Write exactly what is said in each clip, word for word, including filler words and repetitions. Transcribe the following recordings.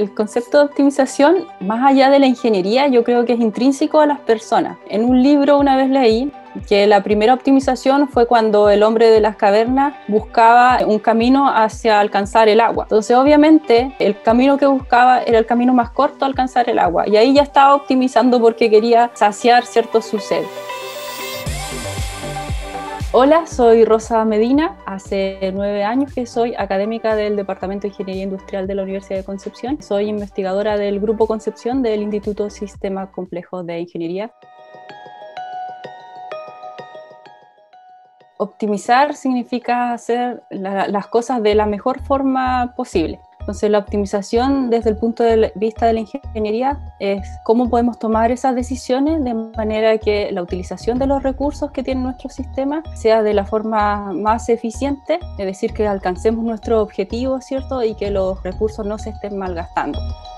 El concepto de optimización, más allá de la ingeniería, yo creo que es intrínseco a las personas. En un libro una vez leí que la primera optimización fue cuando el hombre de las cavernas buscaba un camino hacia alcanzar el agua. Entonces, obviamente, el camino que buscaba era el camino más corto a alcanzar el agua. Y ahí ya estaba optimizando porque quería saciar cierto su sed. Hola, soy Rosa Medina. Hace nueve años que soy académica del Departamento de Ingeniería Industrial de la Universidad de Concepción. Soy investigadora del Grupo Concepción del Instituto Sistemas Complejos de Ingeniería. Optimizar significa hacer la, las cosas de la mejor forma posible. Entonces, la optimización desde el punto de vista de la ingeniería es cómo podemos tomar esas decisiones de manera que la utilización de los recursos que tiene nuestro sistema sea de la forma más eficiente, es decir, que alcancemos nuestro objetivo, ¿cierto? Y que los recursos no se estén malgastando.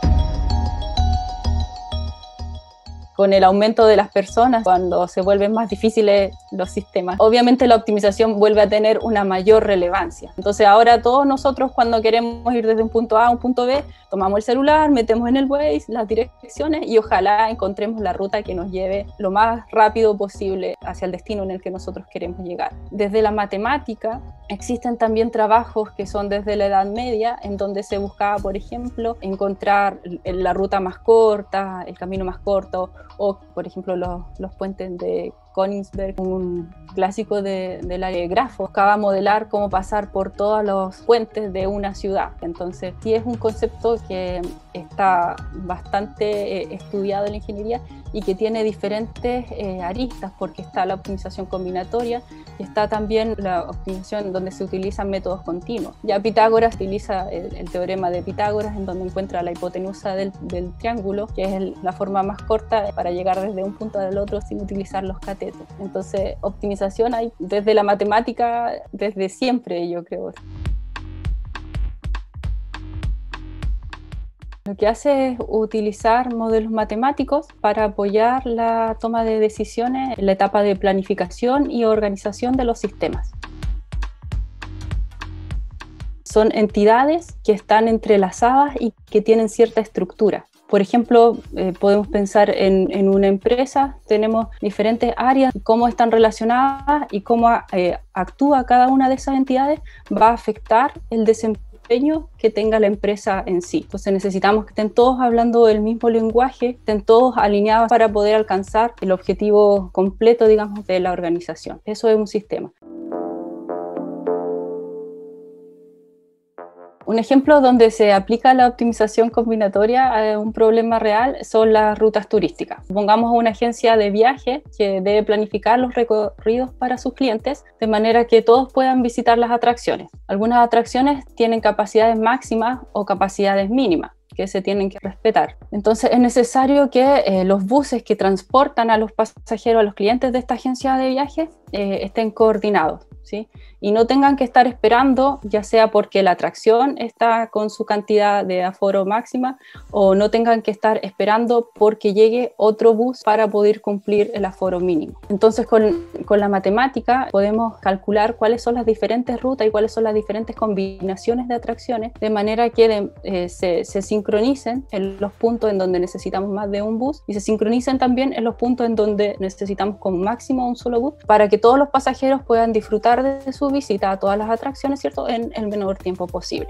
Con el aumento de las personas, cuando se vuelven más difíciles los sistemas, obviamente la optimización vuelve a tener una mayor relevancia. Entonces ahora todos nosotros, cuando queremos ir desde un punto A a un punto B, tomamos el celular, metemos en el Waze las direcciones y ojalá encontremos la ruta que nos lleve lo más rápido posible hacia el destino en el que nosotros queremos llegar. Desde la matemática existen también trabajos que son desde la Edad Media, en donde se buscaba, por ejemplo, encontrar la ruta más corta, el camino más corto, o por ejemplo los, los puentes de Königsberg, un clásico de, de la grafo, buscaba modelar cómo pasar por todos los puentes de una ciudad. Entonces sí es un concepto que está bastante eh, estudiado en la ingeniería y que tiene diferentes eh, aristas, porque está la optimización combinatoria y está también la optimización donde se utilizan métodos continuos. Ya Pitágoras utiliza el, el teorema de Pitágoras, en donde encuentra la hipotenusa del, del triángulo, que es el, la forma más corta para llegar desde un punto al otro sin utilizar los catetos. Entonces, optimización hay desde la matemática, desde siempre, yo creo. Lo que hace es utilizar modelos matemáticos para apoyar la toma de decisiones en la etapa de planificación y organización de los sistemas. Son entidades que están entrelazadas y que tienen cierta estructura. Por ejemplo, eh, podemos pensar en, en una empresa, tenemos diferentes áreas, cómo están relacionadas y cómo eh, actúa cada una de esas entidades va a afectar el desempeño que tenga la empresa en sí. Entonces necesitamos que estén todos hablando el mismo lenguaje, estén todos alineados para poder alcanzar el objetivo completo, digamos, de la organización. Eso es un sistema. Un ejemplo donde se aplica la optimización combinatoria a un problema real son las rutas turísticas. Supongamos una agencia de viaje que debe planificar los recorridos para sus clientes de manera que todos puedan visitar las atracciones. Algunas atracciones tienen capacidades máximas o capacidades mínimas que se tienen que respetar. Entonces es necesario que eh, los buses que transportan a los pasajeros, a los clientes de esta agencia de viaje, eh, estén coordinados, ¿sí? Y no tengan que estar esperando, ya sea porque la atracción está con su cantidad de aforo máxima, o no tengan que estar esperando porque llegue otro bus para poder cumplir el aforo mínimo. Entonces con, con la matemática podemos calcular cuáles son las diferentes rutas y cuáles son las diferentes combinaciones de atracciones, de manera que de, eh, se, se sincronicen en los puntos en donde necesitamos más de un bus y se sincronicen también en los puntos en donde necesitamos como máximo un solo bus, para que todos los pasajeros puedan disfrutar de su visita a todas las atracciones, ¿cierto?, en el menor tiempo posible.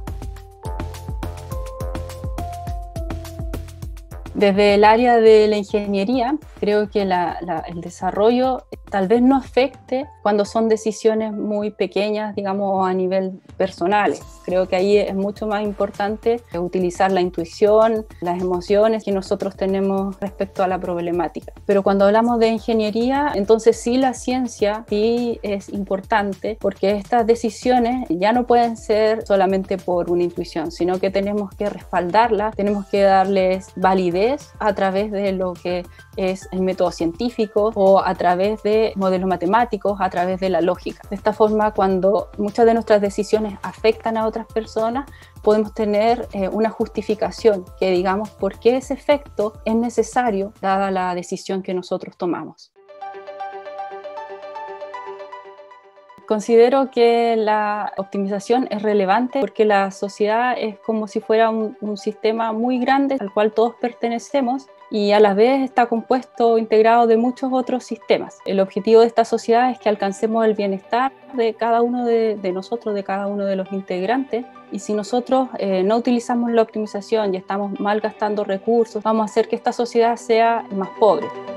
Desde el área de la ingeniería, creo que la, la, el desarrollo tal vez no afecte cuando son decisiones muy pequeñas, digamos, a nivel personal. Creo que ahí es mucho más importante utilizar la intuición, las emociones que nosotros tenemos respecto a la problemática. Pero cuando hablamos de ingeniería, entonces sí la ciencia sí es importante, porque estas decisiones ya no pueden ser solamente por una intuición, sino que tenemos que respaldarlas, tenemos que darles validez a través de lo que es el método científico o a través de modelos matemáticos, a través de la lógica. De esta forma, cuando muchas de nuestras decisiones afectan a otras personas, podemos tener eh, una justificación que digamos por qué ese efecto es necesario dada la decisión que nosotros tomamos. Considero que la optimización es relevante porque la sociedad es como si fuera un, un sistema muy grande al cual todos pertenecemos y a la vez está compuesto, integrado de muchos otros sistemas. El objetivo de esta sociedad es que alcancemos el bienestar de cada uno de, de nosotros, de cada uno de los integrantes, y si nosotros eh, no utilizamos la optimización y estamos malgastando recursos, vamos a hacer que esta sociedad sea más pobre.